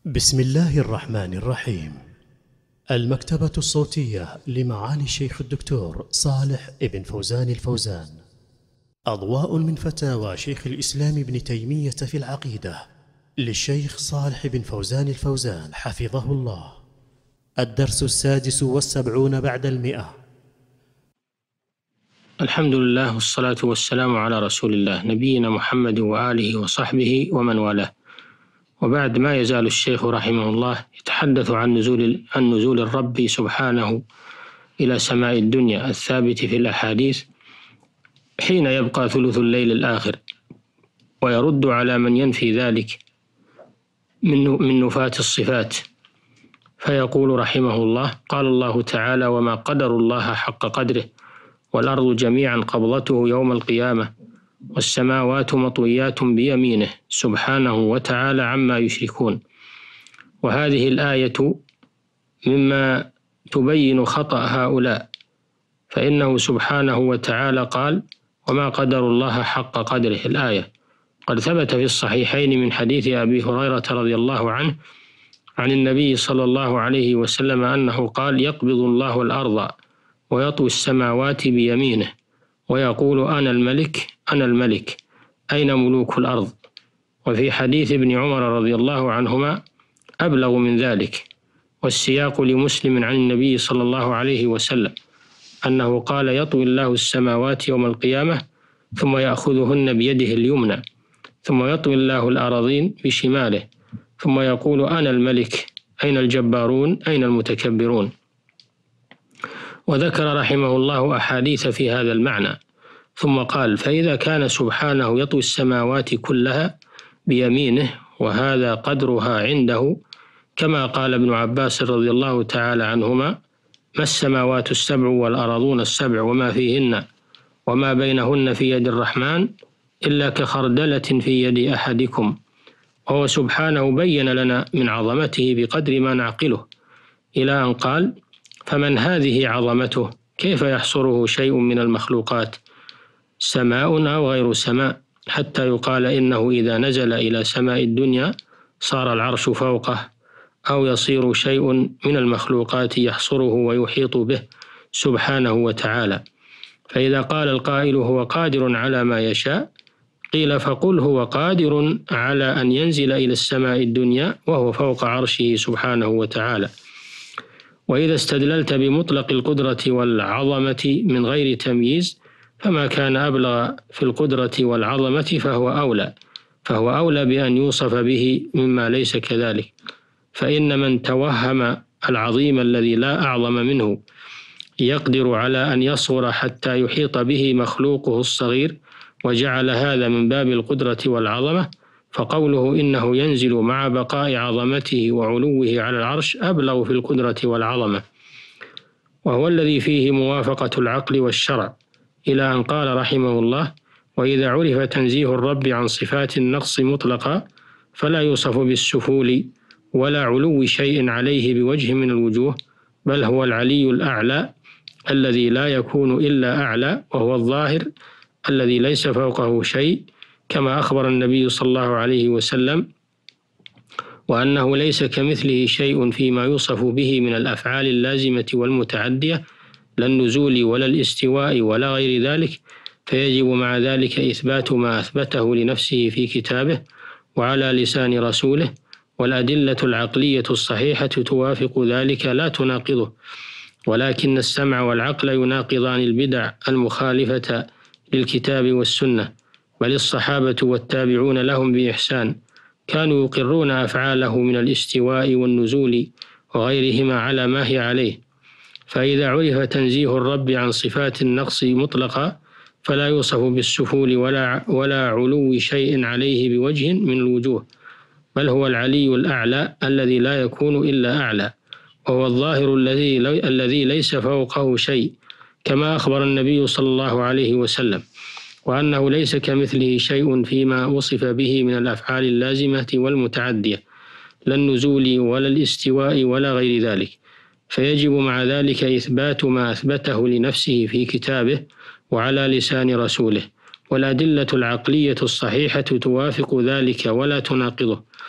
بسم الله الرحمن الرحيم. المكتبة الصوتية لمعالي الشيخ الدكتور صالح ابن فوزان الفوزان. أضواء من فتاوى شيخ الإسلام ابن تيمية في العقيدة للشيخ صالح بن فوزان الفوزان حفظه الله. الدرس 76 بعد 100. الحمد لله والصلاة والسلام على رسول الله نبينا محمد وآله وصحبه ومن والاه. وبعد، ما يزال الشيخ رحمه الله يتحدث عن نزول الرب سبحانه إلى سماء الدنيا الثابت في الأحاديث حين يبقى ثلث الليل الآخر، ويرد على من ينفي ذلك من نفاة الصفات، فيقول رحمه الله: قال الله تعالى: وما قدر الله حق قدره والأرض جميعا قبضته يوم القيامة والسماوات مطويات بيمينه سبحانه وتعالى عما يشركون. وهذه الآية مما تبين خطأ هؤلاء، فإنه سبحانه وتعالى قال: وما قدر الله حق قدره. الآية قد ثبت في الصحيحين من حديث أبي هريرة رضي الله عنه عن النبي صلى الله عليه وسلم أنه قال: يقبض الله الأرض ويطوي السماوات بيمينه ويقول: أنا الملك أنا الملك، أين ملوك الأرض؟ وفي حديث ابن عمر رضي الله عنهما أبلغ من ذلك، والسياق لمسلم عن النبي صلى الله عليه وسلم أنه قال: يطوي الله السماوات يوم القيامة ثم يأخذهن بيده اليمنى، ثم يطوي الله الأراضين بشماله، ثم يقول: أنا الملك، أين الجبارون أين المتكبرون؟ وذكر رحمه الله أحاديث في هذا المعنى، ثم قال: فإذا كان سبحانه يطوي السماوات كلها بيمينه وهذا قدرها عنده، كما قال ابن عباس رضي الله تعالى عنهما: ما السماوات السبع والأراضون السبع وما فيهن وما بينهن في يد الرحمن إلا كخردلة في يد أحدكم. وهو سبحانه بين لنا من عظمته بقدر ما نعقله، إلى أن قال: فمن هذه عظمته كيف يحصره شيء من المخلوقات سماء أو غير سماء، حتى يقال إنه إذا نزل إلى سماء الدنيا صار العرش فوقه، أو يصير شيء من المخلوقات يحصره ويحيط به سبحانه وتعالى. فإذا قال القائل: هو قادر على ما يشاء، قيل: فقل هو قادر على أن ينزل إلى السماء الدنيا وهو فوق عرشه سبحانه وتعالى. وإذا استدللت بمطلق القدرة والعظمة من غير تمييز، فما كان أبلغ في القدرة والعظمة فهو أولى بأن يوصف به مما ليس كذلك. فإن من توهم العظيم الذي لا أعظم منه يقدر على أن يصغر حتى يحيط به مخلوقه الصغير، وجعل هذا من باب القدرة والعظمة، فقوله إنه ينزل مع بقاء عظمته وعلوه على العرش أبلغ في القدرة والعظمة، وهو الذي فيه موافقة العقل والشرع، إلى أن قال رحمه الله: وإذا عرف تنزيه الرب عن صفات النقص مطلقا فلا يوصف بالسفول ولا علو شيء عليه بوجه من الوجوه، بل هو العلي الأعلى الذي لا يكون إلا أعلى، وهو الظاهر الذي ليس فوقه شيء، كما أخبر النبي صلى الله عليه وسلم وأنه ليس كمثله شيء فيما يوصف به من الأفعال اللازمة والمتعدية، لا النزول ولا الاستواء ولا غير ذلك. فيجب مع ذلك إثبات ما أثبته لنفسه في كتابه وعلى لسان رسوله، والأدلة العقلية الصحيحة توافق ذلك لا تناقضه، ولكن السمع والعقل يناقضان البدع المخالفة للكتاب والسنة. بل الصحابة والتابعون لهم بإحسان كانوا يقرون أفعاله من الاستواء والنزول وغيرهما على ما هي عليه. فإذا عرف تنزيه الرب عن صفات النقص مطلقا فلا يوصف بالسفول ولا علو شيء عليه بوجه من الوجوه، بل هو العلي الأعلى الذي لا يكون إلا أعلى، وهو الظاهر الذي ليس فوقه شيء، كما أخبر النبي صلى الله عليه وسلم وأنه ليس كمثله شيء فيما وصف به من الأفعال اللازمة والمتعدية، لا النزول ولا الاستواء ولا غير ذلك. فيجب مع ذلك إثبات ما أثبته لنفسه في كتابه وعلى لسان رسوله، والأدلة العقلية الصحيحة توافق ذلك ولا تناقضه.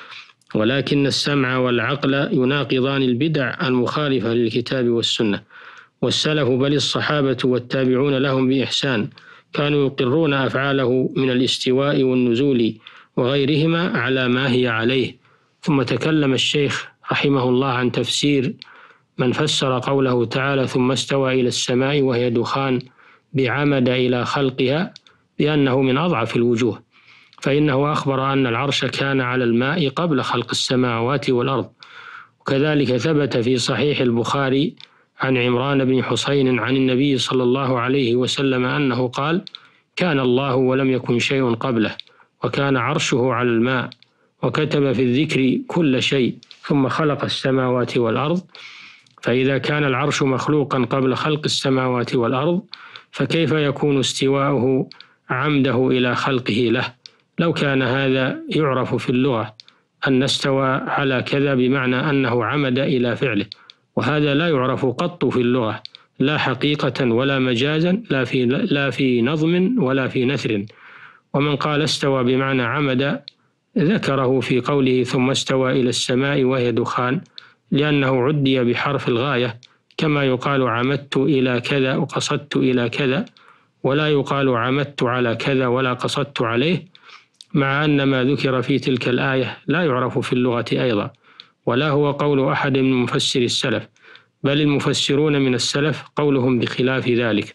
ولكن السمع والعقل يناقضان البدع المخالفة للكتاب والسنة. والسلف بل الصحابة والتابعون لهم بإحسان كانوا يقرون أفعاله من الاستواء والنزول وغيرهما على ما هي عليه. ثم تكلم الشيخ رحمه الله عن تفسير من فسر قوله تعالى ثم استوى إلى السماء وهي دخان بعمد إلى خلقها بأنه من أضعف الوجوه، فإنه أخبر أن العرش كان على الماء قبل خلق السماوات والأرض. وكذلك ثبت في صحيح البخاري عن عمران بن حسين عن النبي صلى الله عليه وسلم أنه قال كان الله ولم يكن شيء قبله وكان عرشه على الماء وكتب في الذكر كل شيء ثم خلق السماوات والأرض. فإذا كان العرش مخلوقا قبل خلق السماوات والأرض فكيف يكون استواؤه عمده إلى خلقه له؟ لو كان هذا يعرف في اللغة أن استوى على كذا بمعنى أنه عمد إلى فعله، وهذا لا يعرف قط في اللغة لا حقيقة ولا مجازا لا في نظم ولا في نثر. ومن قال استوى بمعنى عمد ذكره في قوله ثم استوى إلى السماء وهي دخان لأنه عدي بحرف الغاية، كما يقال عمدت إلى كذا وقصدت إلى كذا، ولا يقال عمدت على كذا ولا قصدت عليه، مع أن ما ذكر في تلك الآية لا يعرف في اللغة أيضا، ولا هو قول أحد من مفسر السلف، بل المفسرون من السلف قولهم بخلاف ذلك.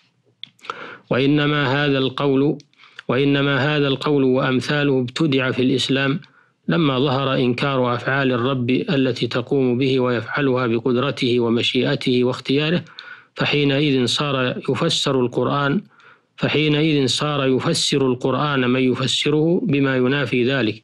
وإنما هذا القول وأمثاله ابتدع في الإسلام لما ظهر إنكار أفعال الرب التي تقوم به ويفعلها بقدرته ومشيئته واختياره، فحينئذ صار يفسر القرآن من يفسره بما ينافي ذلك،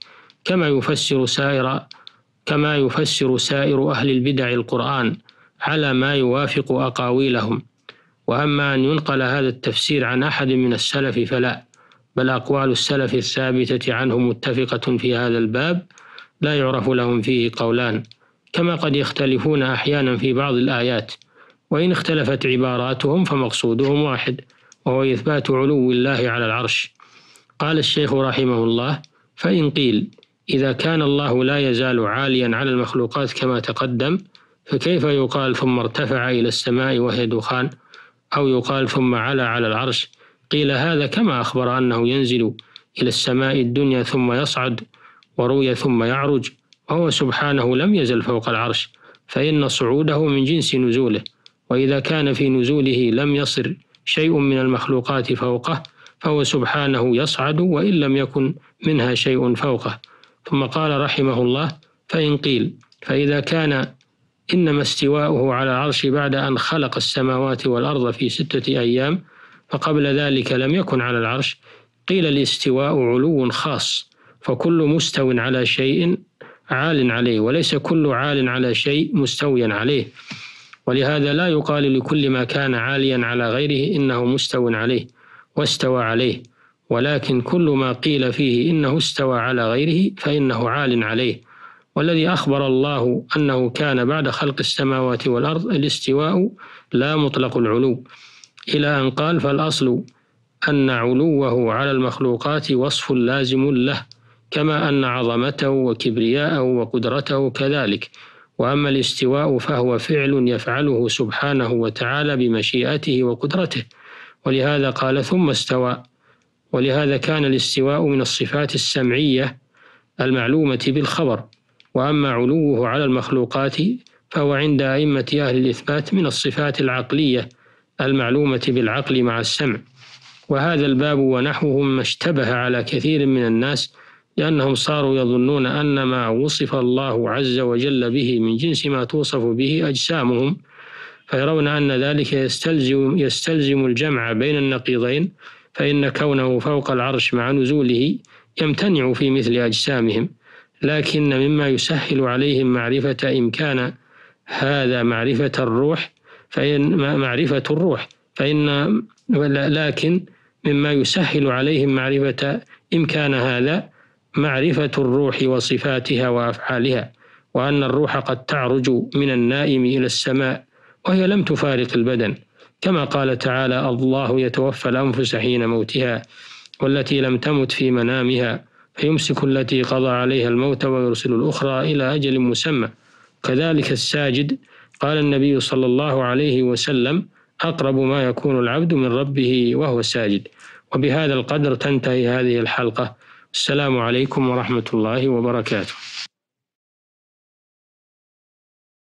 كما يفسر سائر أهل البدع القرآن على ما يوافق أقاويلهم. وأما أن ينقل هذا التفسير عن أحد من السلف فلا، بل أقوال السلف الثابتة عنهم متفقة في هذا الباب لا يعرف لهم فيه قولان، كما قد يختلفون أحيانا في بعض الآيات، وإن اختلفت عباراتهم فمقصودهم واحد، وهو إثبات علو الله على العرش. قال الشيخ رحمه الله: فإن قيل إذا كان الله لا يزال عاليا على المخلوقات كما تقدم، فكيف يقال ثم ارتفع إلى السماء وهي دخان، أو يقال ثم علا على العرش؟ قيل هذا كما أخبر أنه ينزل إلى السماء الدنيا ثم يصعد، وروي ثم يعرج، وهو سبحانه لم يزل فوق العرش، فإن صعوده من جنس نزوله، وإذا كان في نزوله لم يصر شيء من المخلوقات فوقه، فهو سبحانه يصعد وإن لم يكن منها شيء فوقه. ثم قال رحمه الله: فإن قيل فإذا كان إنما استواؤه على العرش بعد أن خلق السماوات والأرض في 6 أيام، فقبل ذلك لم يكن على العرش، قيل الاستواء علو خاص، فكل مستو على شيء عال عليه، وليس كل عال على شيء مستويا عليه. ولهذا لا يقال لكل ما كان عاليا على غيره إنه مستو عليه واستوى عليه، ولكن كل ما قيل فيه إنه استوى على غيره فإنه عال عليه. والذي أخبر الله أنه كان بعد خلق السماوات والأرض الاستواء لا مطلق العلو، إلى أن قال: فالأصل أن علوه على المخلوقات وصف لازم له، كما أن عظمته وكبرياءه وقدرته كذلك. وأما الاستواء فهو فعل يفعله سبحانه وتعالى بمشيئته وقدرته، ولهذا قال ثم استوى. ولهذا كان الاستواء من الصفات السمعية المعلومة بالخبر. وأما علوه على المخلوقات فهو عند أئمة أهل الإثبات من الصفات العقلية المعلومة بالعقل مع السمع. وهذا الباب ونحوه ما اشتبه على كثير من الناس، لأنهم صاروا يظنون أن ما وصف الله عز وجل به من جنس ما توصف به أجسامهم، فيرون أن ذلك يستلزم الجمع بين النقيضين، فإن كونه فوق العرش مع نزوله يمتنع في مثل أجسامهم. لكن مما يسهل عليهم معرفة إمكان هذا معرفة الروح، لكن مما يسهل عليهم معرفة إمكان هذا معرفة الروح وصفاتها وأفعالها، وأن الروح قد تعرج من النائم إلى السماء وهي لم تفارق البدن، كما قال تعالى: الله يتوفى الأنفس حين موتها والتي لم تمت في منامها فيمسك التي قضى عليها الموت ويرسل الأخرى إلى أجل مسمى. كذلك الساجد، قال النبي صلى الله عليه وسلم: أقرب ما يكون العبد من ربه وهو ساجد. وبهذا القدر تنتهي هذه الحلقة. السلام عليكم ورحمة الله وبركاته.